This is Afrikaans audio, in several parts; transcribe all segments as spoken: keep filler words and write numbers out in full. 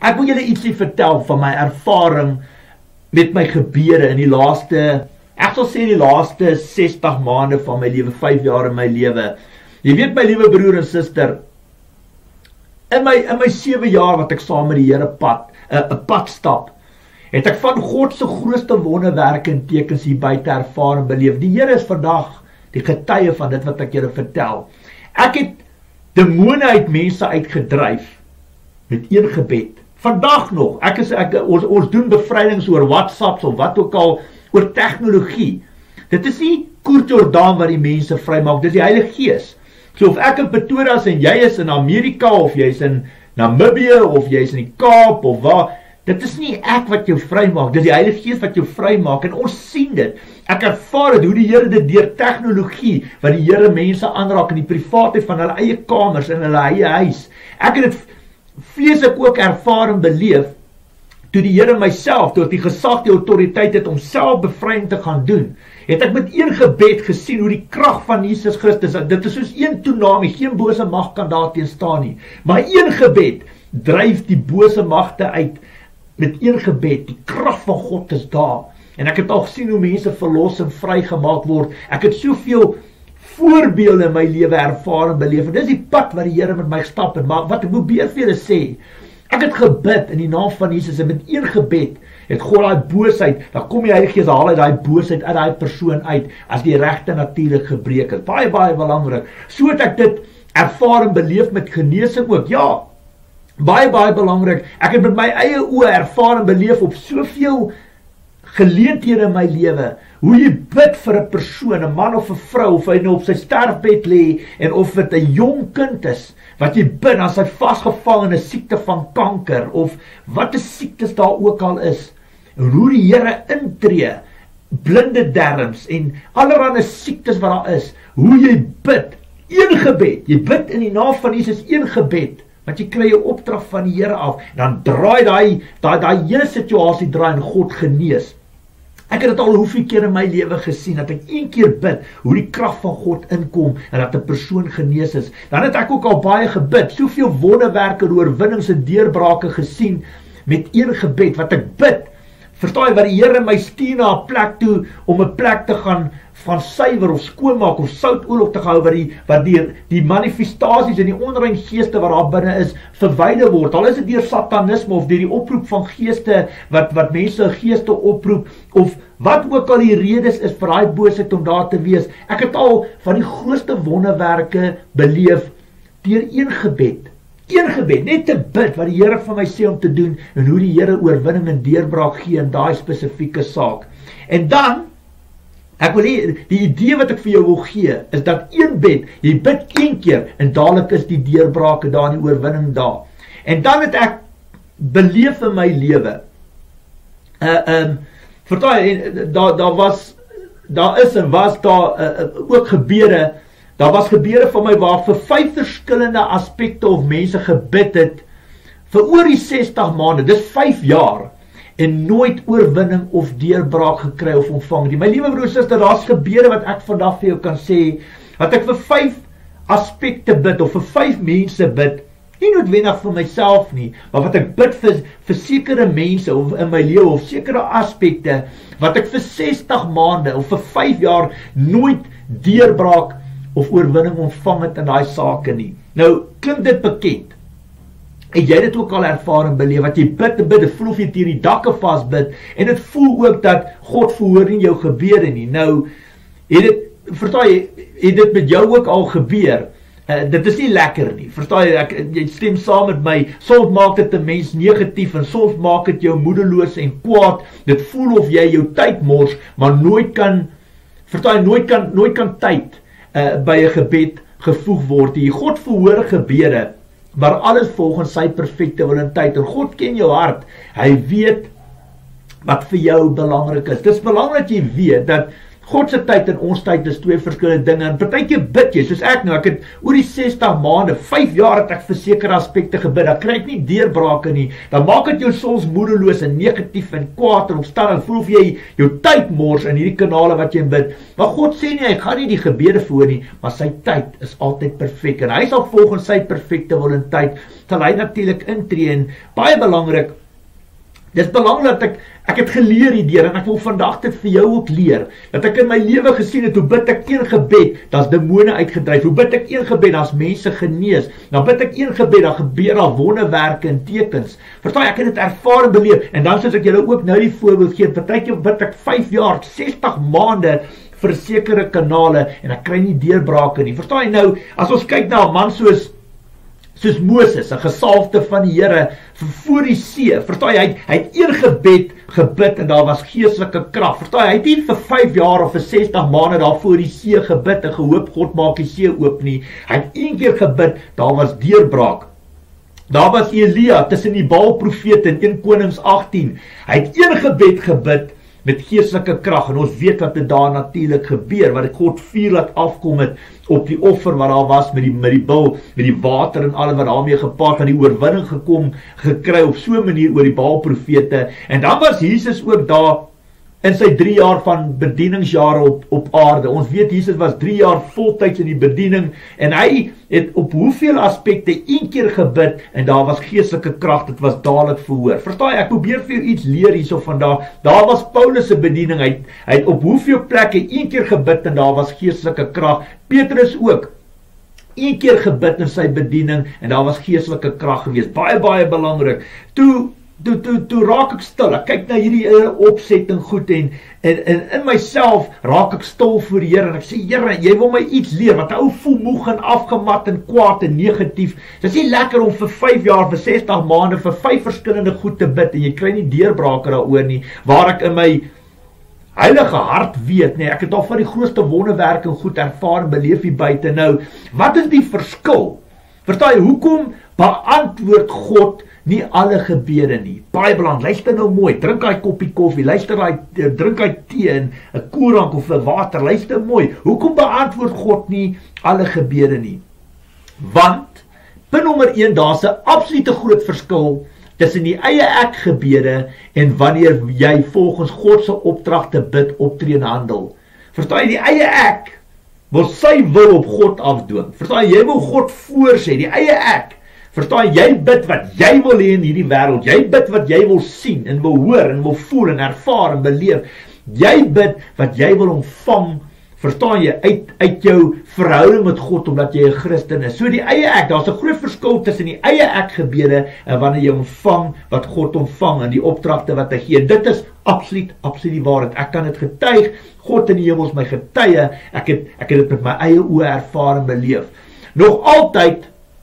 ek wil julle ietsie vertel van my ervaring met my gebede in die laaste, ek sal sê die laaste sestig maande van my lewe, vyf jaar in my lewe. Jy weet my liewe broer en suster, in my, in my sewe jaar wat ek saam met die Here pad, 'n uh, pad stap, het ek van God se grootste wonderwerke en tekens hier buite ervaar en beleef. Die Here is vandag die getuie van dit wat ek julle vertel. Ek het demone uit mense uitgedryf met een gebed. Vandag nog, ek is, ek, ons, ons doen bevrydings oor WhatsApps of wat ook al, oor tegnologie. Dit is nie Koert Jordaan wat die mense vrymaak, dit is die Heilige Gees. So of ek in Pretoria is en jy is in Amerika, of jy is in Namibië, of jy is in die Kaap, of waar, dit is nie ek wat jou vrymaak, dit is die Heilige Gees wat jou vrymaak, en ons sien dit. Ek ervaar het, hoe die Here dit deur tegnologie, wat die Here mense aanraak in die privaatheid van hulle eie kamers, in hulle eie huis. Ek het dit vleeslik ook ervaar en beleef, toe die Here myself, toe die gesag, die autoriteit het om self bevryding te gaan doen, het ek met een gebed gesien hoe die krag van Jesus Christus, dit is soos een tsunami, geen bose mag kan daar teen staan nie, maar een gebed dryf die bose magte uit, met een gebed, die krag van God is daar, en ek het al gesien hoe mense verlos en vrygemaak word, ek het soveel voorbeelde in my lewe ervaar en beleef, en dis die pad wat die Here met my gestap het, maar wat ek probeer vir julle sê, ek het gebid in die naam van Jesus, en met een gebed, het God daai boosheid, dan kom die Heilige Gees, haal hy daai boosheid uit daai persoon uit, as die regte natuurlik gebreek het, baie, baie belangrik, so het ek dit ervaar en beleef met genesing ook, ja, baie, baie belangrik, ek het met my eie oë ervaar en beleef op soveel geleenthede in my lewe, hoe jy bid vir 'n persoon, 'n man of 'n vrou, of hy nou op sy sterfbed lê, en of dit 'n jong kind is, wat jy bid, as hy vasgevang in 'n siekte van kanker, of wat 'n siektes daar ook al is, en hoe die Here intree, blinde darmes, en allerlei siektes wat daar is, hoe jy bid, een gebed, jy bid in die naam van Jesus, een gebed, want jy kry jou opdrag van die Here af, en dan draai die, die, die hele situasie draai en God genees. Ek het dit al hoeveel keer in my lewe gesien, dat ek een keer bid, hoe die krag van God inkom, en dat 'n persoon genees is. Dan het ek ook al baie gebid, soveel wonderwerke, oorwinnings en deurbrake gesien, met een gebed, wat ek bid, verstaan jy, wat die Here my stuur na 'n plek toe, om 'n plek te gaan, van suiwer of skoonmaak, of soutoorlog te hou, wat die, wat die, die manifestasies en die onrein geeste wat daar binne is, verwyder word, al is dit deur satanisme, of deur die oproep van geeste, wat, wat mense geeste oproep, of wat ook al die redes is, vir daai boosheid om daar te wees. Ek het al van die grootste wonderwerke beleef, deur een gebed, een gebed, net te bid, wat die Here van my sê om te doen, en hoe die Here oorwinning en deurbraak gee, in daai spesifieke saak. En dan, ek wil nie, die idee wat ek vir jou wil gee, is dat een bid, jy bid een keer, en dadelik is die deurbrake daar, en die oorwinning daar. En dan het ek beleef in my lewe, uh, um, vertel, daar, daar was, daar is en was daar uh, ook gebede, daar was gebede van my waar vir vyf verskillende aspekte of mense gebid het, vir oor die sestig maande, dis vyf jaar, en nooit oorwinning of deurbraak gekry of ontvang nie. My liewe broer en suster, daar's gebede wat ek vandag vir jou kan sê, wat ek vir vyf aspekte bid, of vir vyf mense bid, nie noodwendig vir myself nie, maar wat ek bid vir, vir sekere mense of in my lewe, of sekere aspekte, wat ek vir sestig maande, of vir vyf jaar, nooit deurbraak of oorwinning ontvang het in daai sake nie. Nou, klink dit bekend? En jy dit ook al ervaar en beleef, wat jy bid en bid, dit voel of jy teen die dakke vast bid, en dit voel ook dat God verhoor nie jou gebede nie. Nou, het dit, verstaan jy, het dit met jou ook al gebeur, uh, dit is nie lekker nie, verstaan jy, ek, jy stem saam met my, soms maak dit 'n mens negatief, en soms maak dit jou moedeloos en kwaad, dit voel of jy jou tyd mors, maar nooit kan, verstaan jy, nooit kan, nooit kan tyd, uh, by 'n gebed gevoeg word. Die God verhoor gebede, maar alles volgens sy perfekte wil en tyd, en God ken jou hart, hy weet wat vir jou belangrik is. Dit is belangrik dat jy weet, dat God se tyd en ons tyd is twee verskillende dinge. En partykeer bid jy, soos ek nou, ek het oor die sestig maande, vyf jaar het ek vir sekere aspekte gebid. Dan kry ek nie deurbrake nie. Dan maak dit jou soms moedeloos en negatief en kwaad en omstandig. Voel of jy jou tyd mors in hierdie kanale wat jy bid. Maar God sê nie, hy gaan nie die gebede voor nie, maar sy tyd is altyd perfek. En hy sal volgens sy perfekte wil en tyd, sal hy natuurlik intree. En baie belangrik, dis belangrik dat ek, ek het geleer hierdeur, en ek wil vandag dit vir jou ook leer, dat ek in my lewe gesien het, hoe bid ek een gebed, dan is demone uitgedryf, hoe bid ek een gebed, dan is mense genees, dan bid ek een gebed, dan gebeur daar wonderwerke en tekens, verstaan jy, ek het dit ervaar en beleef, en dan soos ek julle ook nou die voorbeeld gee, partykeer bid ek vyf jaar, sestig maande, vir sekere kanale, en ek kry nie deurbrake nie, verstaan jy nou, as ons kyk na 'n man soos, soos Moses, 'n gesalfde van die Here, voor die see, verstaan jy, hy, hy het een gebed gebid, en daar was geestelike krag, verstaan jy, hy het nie vir vyf jaar of vir sestig maande daar voor die see gebid, en gehoop, God maak die see oop nie, hy het een keer gebid, daar was deurbraak, daar was Elia, tussen die Baal-profete in een Konings agttien, hy het een gebed gebid, met geestelike krag, en ons weet wat dit daar natuurlik gebeur, wat God vuur laat afkom het, op die offer wat daar was, met die, met die bil, met die water en alle wat daarmee gepaard, van die oorwinning gekom, gekry, op so 'n manier oor die Baal-profete, en dan was Jesus ook daar, in sy drie jaar van bedieningsjare op, op aarde, ons weet Jesus was drie jaar voltyds in die bediening, en hy het op hoeveel aspekte een keer gebid, en daar was geestelike krag, dit was dadelik verhoor, verstaan jy, ek probeer vir jou iets leer hierso vandag, daar was Paulus se bediening, hy, hy het op hoeveel plekke een keer gebid, en daar was geestelike krag, Petrus ook, een keer gebid in sy bediening, en daar was geestelike krag gewees, baie, baie belangrik, toe, Toe, toe, toe raak ek stil, ek kyk na hierdie opsetting goed en, en, en in myself raak ek stil voor die Here en ek sê, Here, jy wil my iets leer, want ou voel moeg en afgemat en kwaad en negatief, dit is nie lekker om vir vyf jaar, vir sestig maande, vir vyf verskillende goed te bid en jy kry nie deurbrake daaroor nie, waar ek in my heilige hart weet, nee, ek het al van die grootste wonderwerke en goed ervaar en beleef hier buite. Nou, wat is die verskil? Verstaan jy, hoekom beantwoord God nie alle gebede nie? Baie belang, luister nou mooi, drink hy koppie koffie, luister hy, drink hy tee en 'n koeldrank of 'n water, luister mooi, hoekom beantwoord God nie alle gebede nie? Want, punt nommer een, daar's 'n absolute groot verskil tussen die eie ek gebede en wanneer jy volgens God se opdragte bid, optree en handel. Verstaan jy, die eie ek wil sy wil op God afdwing. Verstaan jy, jy wil God voorsê, die eie ek. Verstaan jy, bid wat jy wil hê in hierdie wêreld. Jy bid wat jy wil sien en wil hoor en wil voel en ervaar en beleef. Jy bid wat jy wil ontvang, verstaan jy, uit, uit jou verhouding met God, omdat jy 'n Christen is. So die eie ek, daar's 'n groot verskil tussen die eie ek gebede en wanneer jy ontvang wat God ontvang en die opdragte wat hy gee. Dit is absoluut, absoluut die waarheid. Ek kan dit getuig, God in die hemel is my getuie, ek het, ek het dit met my eie oë ervaar en beleef. Nog altyd,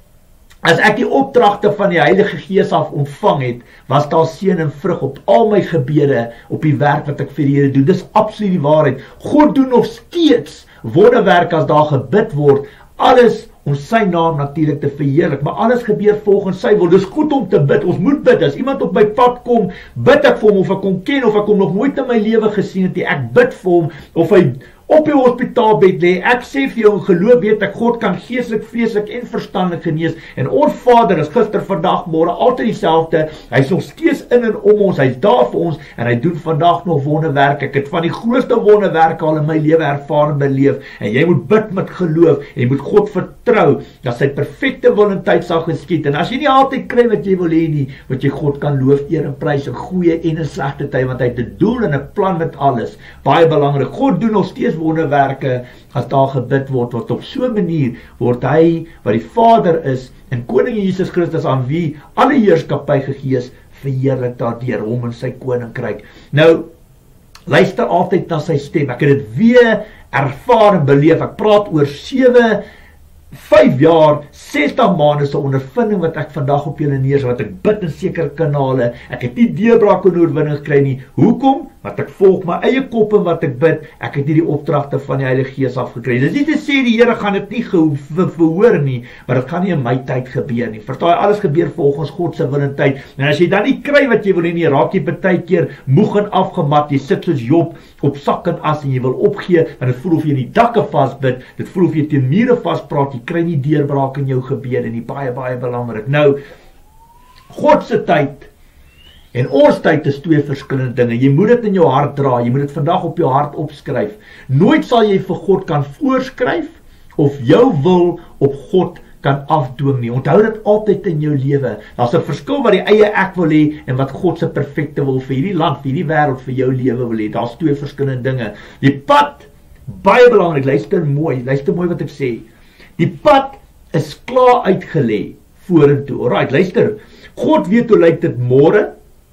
as ek die opdragte van die Heilige Gees af ontvang het, was daar seën en vrug op al my gebede, op die werk wat ek vir die Here doen. Dis absoluut die waarheid. God doen nog steeds wonderwerk as daar gebid word, alles om sy naam natuurlik te verheerlik, maar alles gebeur volgens sy wil. Dis goed om te bid, ons moet bid. As iemand op my pad kom, bid ek vir hom, of ek hom ken, of ek hom nog nooit in my lewe gesien het, ek bid vir hom, of hy op die hospitaalbed lê, ek sê vir jou in geloof weet ek, God kan geestelik, vleeslik en verstandelik genees, en ons Vader is gister, vandag, môre, altyd dieselfde, hy is nog steeds in en om ons, hy is daar vir ons, en hy doen vandag nog wonderwerke. Ek het van die grootste wonderwerke al in my lewe ervaar en beleef, en jy moet bid met geloof, en jy moet God vertrou, dat sy perfekte wil en tyd sal geskied, en as jy nie altyd kry wat jy wil hê nie, wat jy God kan loof, eer en prys, in goeie en in slegte tyd, want hy het 'n doel en 'n plan met alles, baie belangrik. God doen nog steeds wonderwerke as daar gebid word, want op so 'n manier word hy, wat die Vader is, en Koning Jesus Christus, aan wie alle heerskappy gegee is, verheerlik daardeur hom in sy koninkryk. Nou, luister altyd na sy stem, ek het dit weer ervaar en beleef, ek praat oor sewe, vyf jaar, sestig maande se ondervinding wat ek vandag op julle neersit, wat ek bid in sekere kanale, ek het nie deurbraak en oorwinning gekry nie. Hoekom? wat ek volg my eie kop en wat ek bid, ek het nie die opdragte van die Heilige Gees afgekry. Dis nie te sê die Here gaan dit nie ge verhoor nie, maar dit gaan nie in my tyd gebeur nie. Verstaan jy, alles gebeur volgens God se wil en tyd. En as jy dan nie kry wat jy wil hê nie, raak jy baie keer moeg en afgemat. Jy sit soos Job op sak en as en jy wil opgee, want dit voel of jy in die dakke vasbid, dit voel of jy teen mure vaspraat, jy kry nie deurbraak in jou gebede nie. Baie baie belangrik. Nou, God se tyd en ons tyd is twee verskillende dinge. Jy moet dit in jou hart dra, jy moet dit vandag op jou hart opskryf. Nooit sal jy vir God kan voorskryf of jou wil op God kan afdwing nie. Onthou dit altyd in jou lewe. Daar's 'n verskil wat die eie ek wil hê en wat God se perfekte wil vir hierdie land, vir hierdie wêreld, vir jou lewe wil hê. Daar's twee verskillende dinge. Die pad, baie belangrik, luister mooi, luister mooi wat ek sê. Die pad is klaar uitgelê vorentoe. Alright, luister. God weet hoe lyk dit môre.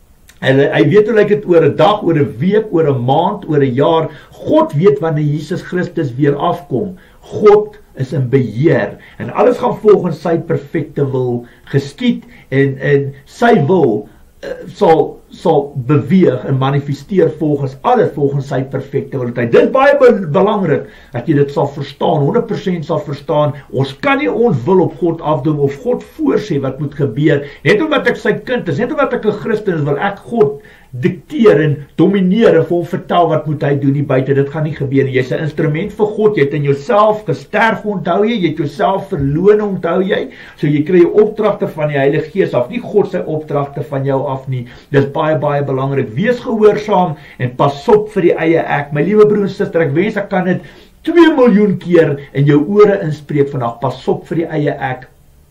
En hy weet hoe lyk dit oor 'n dag, oor 'n week, oor 'n maand, oor 'n jaar. God weet wanneer Jesus Christus weer afkom. God is in beheer en alles gaan volgens sy perfekte wil geskied en en sy wil uh, sal sal beweeg en manifesteer volgens alles volgens sy perfekte wil. Dit is baie be belangrik dat jy dit sal verstaan, honderd persent sal verstaan. Ons kan nie ons wil op God afdoen of God voorsê wat moet gebeur. Net omdat ek sy kind is, net omdat ek 'n Christen is, wil ek God dikteer en domineer en vir hom vertel wat moet hy doen nie buite. Dit gaan nie gebeur nie. Jy's 'n instrument vir God. Jy het in jouself gesterf, onthou jy, jy het jouself verloon, onthou jy. So jy kry jou opdragte van die Heilige Gees af, nie God sy opdragte van jou af nie. Dis baie baie belangrik. Wees gehoorsaam en pas op vir die eie ek. My liewe broer en suster, ek wens ek kan dit twee miljoen keer in jou ore inspreek vandag. Pas op vir die eie ek.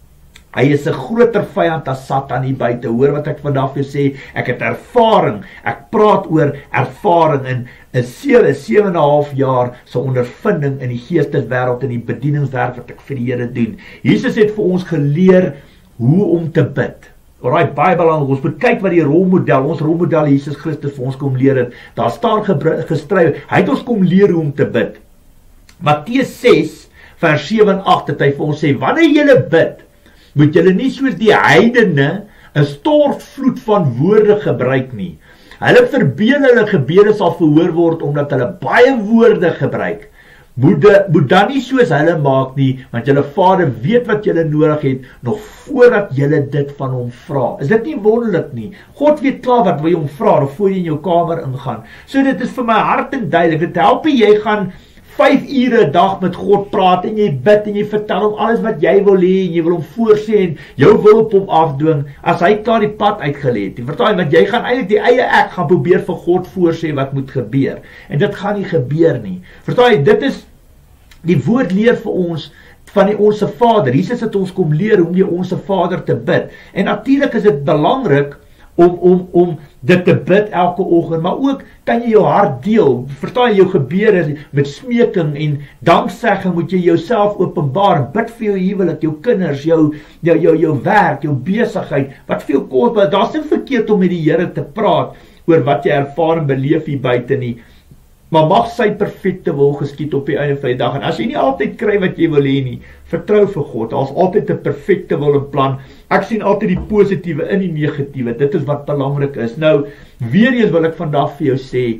Hy is 'n groter vyand as Satan hier buite. Hoor wat ek vandag vir sê, ek het ervaring, ek praat oor ervaring in 'n sewe, sewe en 'n half jaar se ondervinding in die geesteswêreld en die bedieningswerk wat ek vir die Here doen. Jesus het vir ons geleer hoe om te bid. Alright, baie belangrik, ons moet kyk wat die rolmodel, ons rolmodel Jesus Christus vir ons kom leer het. Daar staan geskryf, hy het ons kom leer hoe om te bid. Matteus ses vers sewe en agt het hy vir ons sê, wanneer julle bid, moet julle nie soos die heidene 'n stortvloed van woorde gebruik nie. Hulle verbeel hulle gebede sal verhoor word omdat hulle baie woorde gebruik. Moet, de, moet dan nie soos hulle maak nie, want julle Vader weet wat julle nodig het, nog voordat julle dit van hom vra. Is dit nie wonderlik nie? God weet klaar wat wil jy hom vra, nog voor jy in jou kamer ingaan. So dit is vir my hart en duidelik, dit help jy gaan vyf ure 'n dag met God praat en jy bid en jy vertel hom alles wat jy wil hê en jy wil hom voorsê en jou wil op hom afdwing as hy klaar die pad uitgelê het. Jy verstaan, want jy gaan eintlik die eie ek gaan probeer vir God voorsê wat moet gebeur. En dit gaan nie gebeur nie. Verstaan jy, dit is die woord leer vir ons van die Onse Vader. Jesus het ons kom leer hoe om die Onse Vader te bid. En natuurlik is dit belangrik om om om dit te bid elke oggend, maar ook kan jy jou hart deel. Verstaan jy, jou gebede met smeking en danksegging moet jy jouself openbaar. Bid vir jou huwelik, jou kinders, jou jou jou jou werk, jou besigheid. Wat veel kosbaar. Daar's nie verkeerd om met die Here te praat oor wat jy ervaar en beleef hier buite nie. Maar mag sy perfekte wil geskied op die einde van die dag. En as jy nie altyd kry wat jy wil hê nie, vertrou vir God. Daar's altyd 'n perfekte wil en plan. Ek sien altyd die positiewe in die negatiewe. Dit is wat belangrik is. Nou, weer eens wil ek vandag vir jou sê,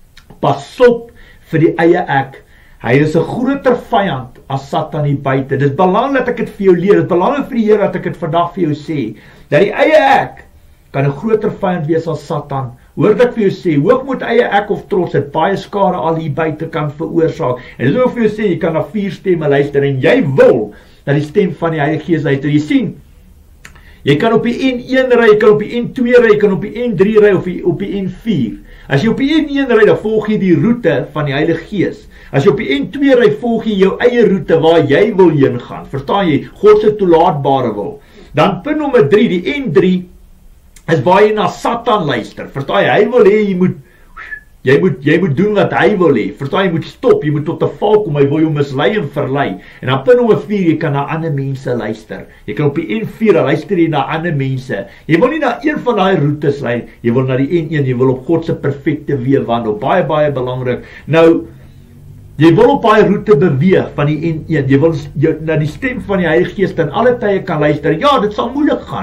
pas op vir die eie ek. Hy is 'n groter vyand as Satan hier buite. Dit is belangrik dat ek dit vir jou leer. Dit is belangrik vir die Here dat ek dit vandag vir jou sê, dat die eie ek kan 'n groter vyand wees as Satan. Hoor dat ek vir jou sê, hoogmoed, eie ek of trots het baie skade al hier buite kan veroorsaak. En dis ook vir jou sê, jy kan na vier stemme luister en jy wil dat die stem van die Heilige Gees luister. Jy sien, jy kan op die N een ry, jy kan op die N twee ry, jy kan op die N drie ry of die, op die N vier. As jy op die N een ry, dan volg jy die roete van die Heilige Gees. As jy op die N twee ry, volg jy jou eie roete waar jy wil heen gaan. Verstaan jy? God se toelaatbare wil. Dan punt nommer drie, die N drie is waar jy na Satan luister. Verstaan jy? Hy wil hê jy moet jy moet jy moet doen wat hy wil hê. Verstaan jy? Moet stop, jy moet tot 'n val kom. Hy wil jou mislei en verlei. En dan punt nommer vier, jy kan na ander mense luister. Jy kan op die N vier luister jy na ander mense. Jy wil nie na een van daai roetes ry, jy wil na die N een, jy wil op God se perfekte weë wandel. Baie baie belangrik. Nou, jy wil op daai roete beweeg van die N een. Jy wil jy, na die stem van die Heilige Gees in alle tye kan luister. Ja, dit sal moeilik gaan.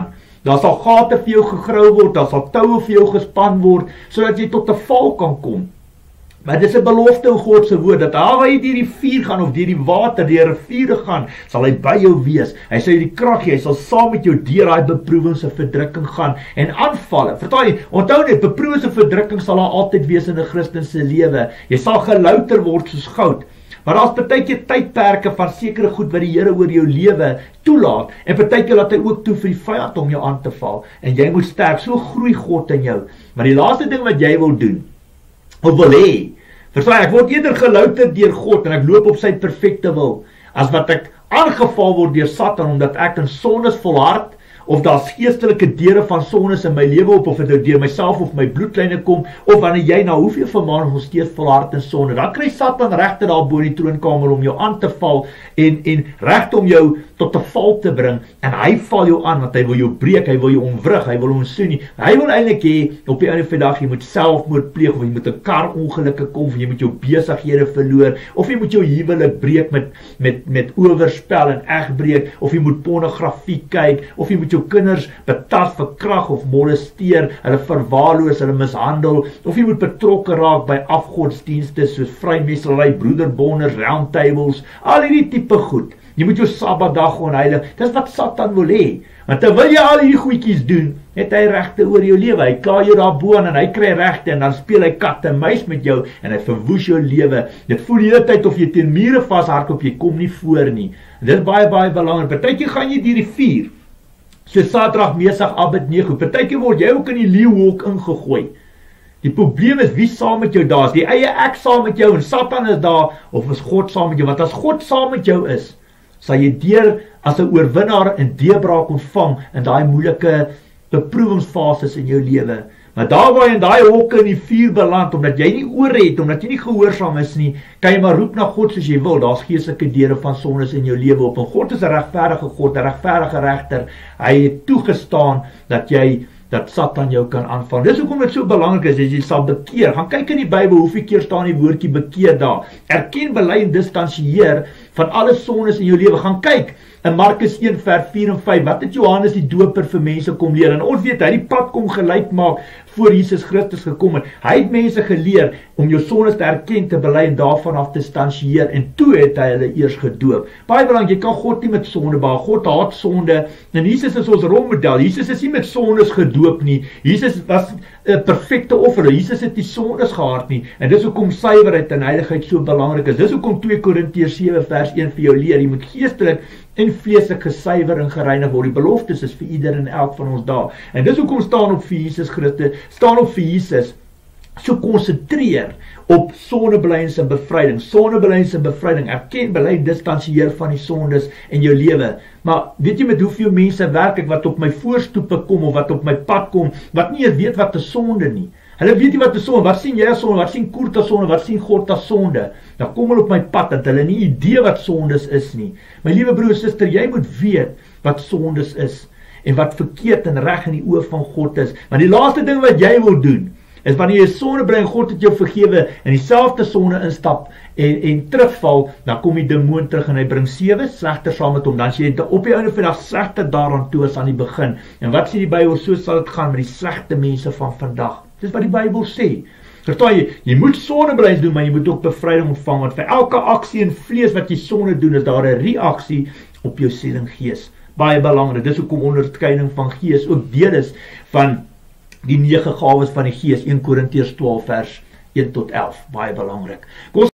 Daar sal gate vir jou gegrou word, daar sal toue vir jou gespan word, sodat jy tot 'n val kan kom. Maar dit is 'n belofte in God se woord, dat daar waar jy deur die vuur gaan, of deur die water, deur riviere gaan, sal hy by jou wees. Hy sal jou die krag gee, hy sal saam met jou deur daai beproewings en verdrukking gaan, en aanvalle. Verstaan jy, onthou net, beproewings en verdrukking sal daar altyd wees in 'n Christen se lewe. Jy sal gelouter word soos goud. Maar daar's partykeer tydperke van sekere goed wat die Here oor jou lewe toelaat, en partykeer laat hy ook toe vir die vyand om jou aan te val, en jy moet sterk, so groei God in jou. Maar die laaste ding wat jy wil doen, of wil hê, verstaan, ek word eerder gelouter deur God, en ek loop op sy perfekte wil, as wat ek aangeval word deur Satan, omdat ek in sondes volhard, of daar's geestelike deure van sondes in my lewe op, of dit deur myself of my bloedlyne kom, of wanneer jy na hoeveel vermaning nog steeds volhard in sonde, dan kry Satan regte daar bo in die troonkamer om jou aan te val, en, en regte om jou tot 'n val te bring, en hy val jou aan, want hy wil jou breek, hy wil jou omwrig, hy wil ontsoen nie, hy wil eintlik hê, op die einde van die dag, jy moet selfmoord pleeg, of jy moet 'n kar ongelukke kom, of jy moet jou besighede verloor, of jy moet jou huwelik breek met, met, met oorspel en egbreek, of jy moet pornografie kyk, of jy moet jou kinders betast, verkrag of molesteer, hulle verwaarloos, hulle mishandel, of jy moet betrokke raak by afgodsdienste soos vrymesselry, broederbonders, roundtables, al hierdie tipe goed. Jy moet jou Sabbatdag onheilig. Dis wat Satan wil hê. Want terwyl jy al hierdie goedjies doen, het hy regte oor jou lewe. Hy kla jou daarbo aan en hy kry regte, en dan speel hy kat en muis met jou en hy verwoes jou lewe. Dit voel die hele tyd of jy teen mure vashardloop, jy kom nie voor nie. Dit is baie baie belangrik. Partykeer gaan jy deur die vuur. So Sadrag, Mesach, Abednego. Partykeer word jy ook in die leeuhok ingegooi. Die probleem is wie saam met jou daar is. Die eie ek saam met jou en Satan is daar, of is God saam met jou? Want as God saam met jou is, sal jy deur as 'n oorwinnaar en deurbraak ontvang in daai moeilike beproewingsfases in jou lewe. Maar daar waar jy in daai hokke in die vuur beland, omdat jy nie oor het, omdat jy nie gehoorsaam is nie, kan jy maar roep na God soos jy wil. Daar's geestelike deure van sondes in jou lewe op. En God is 'n regverdige God, 'n regverdige regter. Hy het toegestaan dat jy dat Satan jou kan aanval. Dis hoekom dit so belangrik is, as jy sal bekeer. Gaan kyk in die Bybel, hoeveel keer staan die woordjie bekeer daar. Erken, bely en distansieer van alle sondes in jou lewe. Gaan kyk in Markus een vers vier en vyf, wat het Johannes die doper vir mense kom leer? En ons weet, hy die pad kom gelyk maak voor Jesus Christus gekom het. Hy het mense geleer om jou sondes te erken, te bely en daarvan af te distansieer, en toe het hy hulle eers gedoop. Baie belangrik, jy kan God nie met sonde behaag. God haat sonde, en Jesus is ons rolmodel. Jesus is nie met sondes gedoop nie. Jesus was 'n perfekte offer. Jesus het nie sondes gehad nie, en dis hoekom suiwerheid en heiligheid so belangrik is. Dis hoekom twee Korintiërs sewe vers een vir jou leer, jy moet geestelik en vleeslik gesuiwer en gereinig word. Die beloftes is vir ieder en elk van ons daar. En dis hoekom staan op vir Jesus Christus, staan op vir Jesus, so konsentreer op sondebelyns en bevryding. Sondebelyns en bevryding, erken, bely, distansieer van die sondes in jou lewe. Maar weet jy met hoeveel mense werk ek wat op my voorstoepe kom, of wat op my pad kom, wat nie eens weet wat 'n sonde nie. Hulle weet nie wat 'n sonde, wat sien jy as sonde, wat sien Koert as sonde, wat sien God as sonde. Dan kom hulle op my pad, dat hulle nie idee wat sondes is nie. My liewe broer en suster, jy moet weet wat sondes is, en wat verkeerd en reg in die oë van God is. Want die laaste ding wat jy wil doen, is wanneer jy sonde bring, God het jou vergewe, en dieselfde sonde instap, en, en terugval, dan kom die demoon terug, en hy bring sewe slegter saam met hom, dan sê jy op die einde van die dag slegter daaraan toe as aan die begin. En wat sê die Bybel, so sal dit gaan met die slegte mense van vandag. Dis wat die Bybel sê. Verstaan jy, jy moet sondebelyns doen, maar jy moet ook bevryding ontvang, want vir elke aksie en vlees wat jy sonde doen, is daar 'n reaksie op jou siel en gees. Baie belangrik, dis hoekom onderskeiding van gees ook deel is van die nege gawes van die gees, een Korintiërs twaalf vers een tot elf, baie belangrik. Kom